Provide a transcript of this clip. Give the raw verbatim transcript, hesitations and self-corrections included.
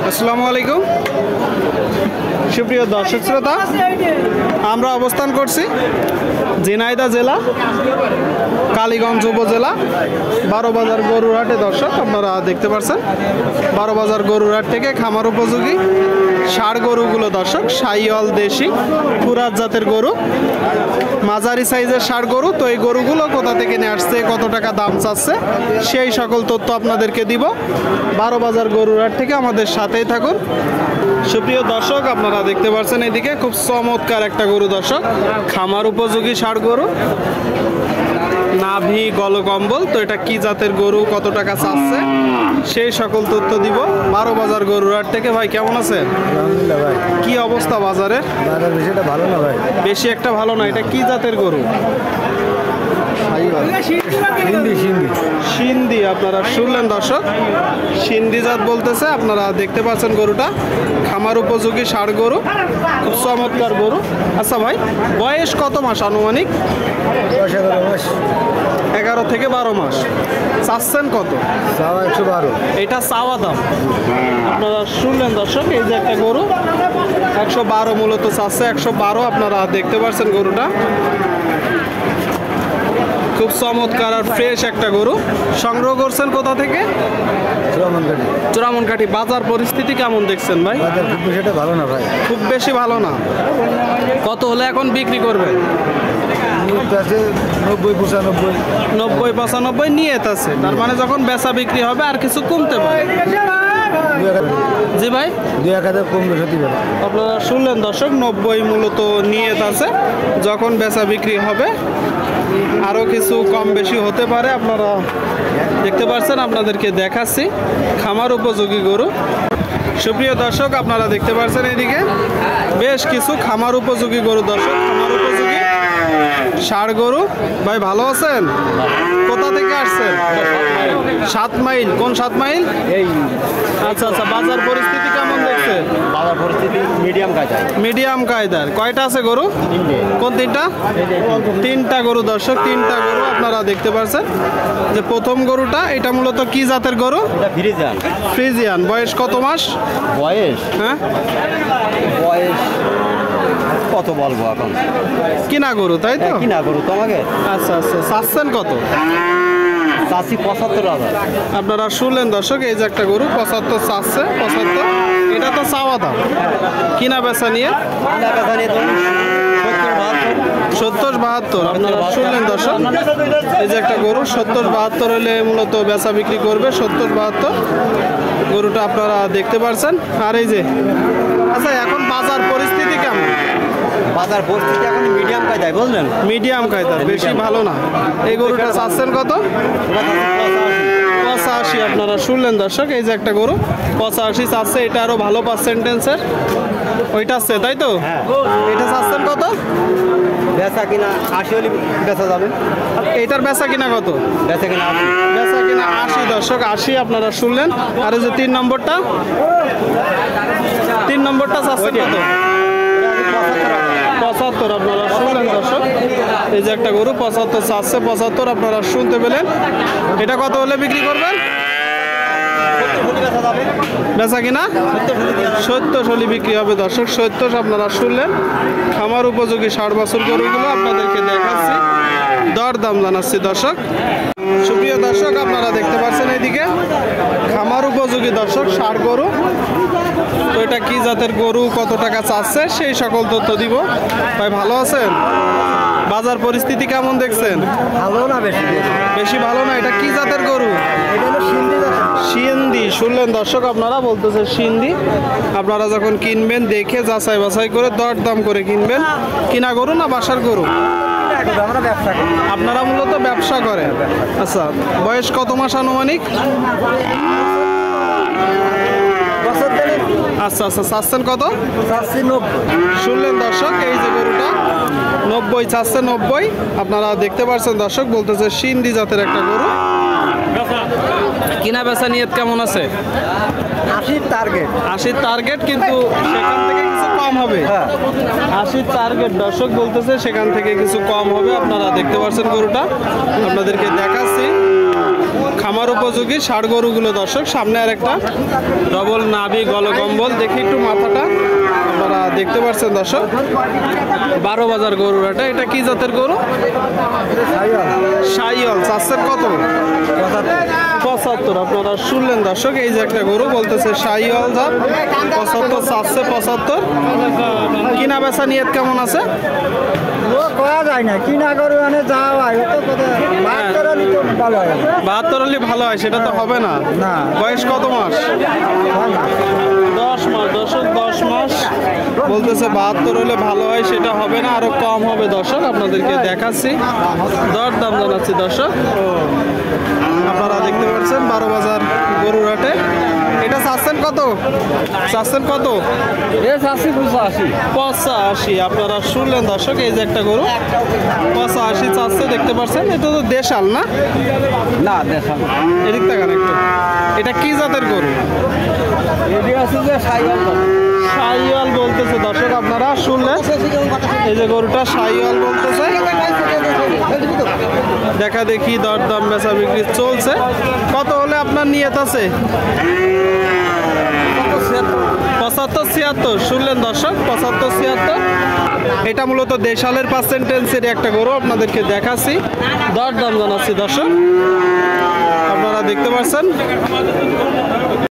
আসসালামু আলাইকুম সুপ্রিয় দর্শক শ্রোতা, আমরা অবস্থান করছি ঝিনাইদহ জেলা কালীগঞ্জ উপজেলা বারো বাজার গরুর হাটে। দর্শক আপনারা দেখতে পাচ্ছেন বারো বাজার গরুর হাট থেকে খামার উপযোগী ষাঁড় গরুগুলো দর্শক শাহিওয়াল দেশি পুরাত জাতের গরু, মাঝারি সাইজের ষাঁড় গরু। তো এই গরুগুলো কোথা থেকে নিয়ে আসছে, কত টাকা দাম চাচ্ছে, সেই সকল তথ্য আপনাদেরকে দিব বারো বাজার গরুর হাট থেকে। আমাদের সাথেই থাকুন সুপ্রিয় দর্শক। আপনারা দেখতে পাচ্ছেন এদিকে খুব চমৎকার একটা গরু দর্শক, খামার উপযোগী ষাঁড় গরু, নাভি গলকম্বল। তো এটা কি জাতের গরু, কত টাকা চাচ্ছে, সেই সকল তথ্য দিব বারো বাজার গরুর হাট থেকে। ভাই কেমন আছেন? আলহামদুলিল্লাহ ভাই। কি অবস্থা বাজারের? বাজার বেশি একটা ভালো না ভাই। বেশি একটা ভালো না। এটা কি জাতের গরু? হিন্দি হিন্দি সিন্ধি। আপনারা শুনলেন দর্শক, সিন্ধি জাত বলতেছে। আপনারা দেখতে পাচ্ছেন গরুটা খামার উপযোগী ষাঁড় গরু, খুব চমৎকার গরু। আচ্ছা ভাই, বয়স কত মাস আনুমানিক? দশ এগারো মাস। এগারো থেকে বারো মাস। চাচ্ছেন কত? চাওয়া একশো বারো। এটা চাওয়া দাম। আপনারা শুনলেন দর্শক, এই যে একটা গরু একশো বারো মূলত চাচ্ছে, একশো বারো। আপনারা দেখতে পাচ্ছেন গরুটা খুব চমৎকার আর ফ্রেশ একটা গরু। সংগ্রহ করছেন কোথা থেকে? চুরামনকাঠি। চুরামনকাঠি। বাজার পরিস্থিতি কেমন দেখছেন ভাই? বাজার খুব বেশি একটা ভালো না ভাই। খুব বেশি ভালো না। কত হলে এখন বিক্রি করবেন? আছে নব্বই পঁচানব্বই। নব্বই পঁচানব্বই নিয়ত আছে, তার মানে যখন বেচা বিক্রি হবে আর কিছু কমতে পারে। জি ভাই, দুই এক হাজার কম বেশি দিবে। আপনারা শুনলেন দর্শক, নব্বই মূলত নিয়ত আছে, যখন বেচা বিক্রি হবে আরও কিছু কম বেশি হতে পারে। আপনারা দেখতে পাচ্ছেন, আপনাদেরকে দেখাচ্ছি খামার উপযোগী গরু। সুপ্রিয় দর্শক, আপনারা দেখতে পাচ্ছেন এদিকে বেশ কিছু খামার উপযোগী গরু দর্শক, খামার উপযোগী ষাঁড় গরু। ভাই ভালো আছেন? কোথা থেকে আসছেন? সাত মাইল। কোন সাত মাইল? এই আচ্ছা আচ্ছা। বাজার পরিস্থিতি কেমন দেখছেন? বাজার পরিস্থিতি মিডিয়াম কায়দায়। মিডিয়াম কায়দার। কয়টা আছে গরু? কোন তিনটা? তিনটা গরু দর্শক, তিনটা গরু আপনারা দেখতে পাচ্ছেন। যে প্রথম গরুটা, এটা মূলত কি জাতের গরু? এটা ফ্রিজিয়ান। ফ্রিজিয়ান। বয়স কত মাস? বয়স হ্যাঁ বয়স কত বলবো এখন? কিনা গরু তাই তো? কি না করো তোমাকে? আচ্ছা আচ্ছা। চাচ্ছেন কত? চাষি পঁচাত্তর হাজার। আপনারা শুনলেন দর্শক, এই যে একটা গরু পঁচাত্তর চাচ্ছে। পঁচাত্তর এটা তো চাওয়া দাম, কিনা বেচা নিয়ে সত্তর বাহাত্তর। আপনারা শুনলেন দর্শক, এই যে একটা গরু সত্তর বাহাত্তর হলে মূলত বেচা বিক্রি করবে। সত্তর বাহাত্তর গরুটা আপনারা দেখতে পাচ্ছেন। আর এই যে আচ্ছা, এখন বাজার পরিস্থিতি কেমন? বাজার পরিস্থিতি এখন মিডিয়াম কায়দায়, বুঝলেন? মিডিয়াম কায়দার, বেশি ভালো না। এই গরুটা চাচ্ছেন কত? পঁচাশি। আপনারা শুনলেন দর্শক, এই যে একটা গরু পঁচাশি চাচ্ছে। এটা আরো ভালো পার্সেন্টেন্সের ওইটা আছে তাই তো? এটা চাচ্ছেন কত? বেচা কিনা আশি হলে বেচা যাবে। এইটার বেচা কিনা কত? বেচা কিনা বেচা কিনা আশি দর্শক, আশি। আপনারা শুনলেন। আর এই যে তিন নম্বরটা, তিন নম্বরটা চাচ্ছেন কত? পঁচাত্তর। আপনারা শুনলেন দর্শক, এই যে একটা গরু পঁচাত্তর চাচ্ছে। পঁচাত্তর আপনারা শুনতে পেলেন। এটা কত হলে বিক্রি করবেন? বেচা কিনা সত্তর হলে বিক্রি হবে দর্শক। সত্তর আপনারা শুনলেন। খামার উপযোগী ষাট বছর গরুগুলো আপনাদেরকে দেখাচ্ছি, দর দাম জানাচ্ছি দর্শক। সুপ্রিয় দর্শক, আপনারা দেখতে পাচ্ছেন এইদিকে খামার উপযোগী দর্শক ষাঁড় গরু। তো এটা কি জাতের গরু, কত টাকা চাচ্ছে, সেই সকল তথ্য দিব। ভাই ভালো আছেন? বাজার পরিস্থিতি কেমন দেখছেন? ভালো না বেশি? বেশি ভালো না। এটা কি জাতের গরু? এটা হলো সিন্ধি জাত। সিন্ধি। শুনলেন দর্শক, আপনারা বলতেছে সিন্ধি। আপনারা যখন কিনবেন দেখে যাচাই বাছাই করে দর দাম করে কিনবেন। কিনা গরু না বাসার গরু? আমরা ব্যবসা করি। আপনারা মূলত ব্যবসা করেন। আচ্ছা, বয়স কত মাস আনুমানিক? আচ্ছা আচ্ছা। চাচ্ছেন কত? চাচ্ছি নব্বই। শুনলেন দর্শক, এই যে গরুটা নব্বই চাচ্ছে। নব্বই। আপনারা দেখতে পাচ্ছেন দর্শক, বলতেছে সিন্ধি জাতের একটা গরু। কিনা বেচা নিয়ত কেমন আছে? আশির টার্গেট। আশির টার্গেট, কিন্তু সেখান থেকে কিছু কম হবে। আশির টার্গেট দর্শক বলতেছে, সেখান থেকে কিছু কম হবে। আপনারা দেখতে পাচ্ছেন গরুটা, আপনাদেরকে দেখাচ্ছি। খামার উপযোগী ষাড় গরুগুলো দর্শক। সামনে আর একটা ডবল নাভি গলকম্বল, দেখি একটু মাথাটা, আপনারা দেখতে পাচ্ছেন দর্শক। বারো বাজার গরুর এটা এটা কি জাতের গরু? শাহিওয়াল। চাচ্ছেন কত? পঁচাত্তর। আপনারা শুনলেন দর্শক, এই যে একটা গরু বলতেছে শাহিওয়াল জাত, পঁচাত্তর চাচ্ছে। পঁচাত্তর। কিনা বেচা নিয়ত কেমন আছে? করা যায় না, কিনা গরু মানে যাওয়া বাহাত্তর হলে তো ভালো হয়। বাহাত্তর হলে ভালো হয়, সেটা তো হবে না। না। বয়স কত মাস? দশ মাস দর্শক, দশ মাস বলতেছে। বাহাত্তর হলে ভালো হয়, সেটা হবে না, আরো কম হবে দর্শক। আপনাদেরকে দেখাচ্ছি, দর দাম জানাচ্ছি দর্শক। আপনারা দেখতে পাচ্ছেন বারো বাজার গরুর হাটে। এটা চাচ্ছেন কত? চাচ্ছেন কত? পঁচাশি। আপনারা শুনলেন দর্শক, এই যে একটা গরু পঁচাশি চাচ্ছে, দেখতে পাচ্ছেন। এটা তো দেশাল না? না দেশাল। এদিক তাকান একটু। এটা কি জাতের গরু? শাহিওয়াল বলতেছে দর্শক, আপনারা শুনলেন। এই যে গরুটা শাহিওয়াল বলতেছে। দেখা দেখি দরদাম বেচা বিক্রি চলছে। কত হলে আপনার নিয়ত আছে? পঁচাত্তর ছিয়াত্তর। শুনলেন দর্শক, পঁচাত্তর ছিয়াত্তর। এটা মূলত দেশালের পার্সেন্টেন্সের একটা গরু, আপনাদেরকে দেখাচ্ছি, দরদাম জানাচ্ছি দর্শক। আপনারা দেখতে পাচ্ছেন।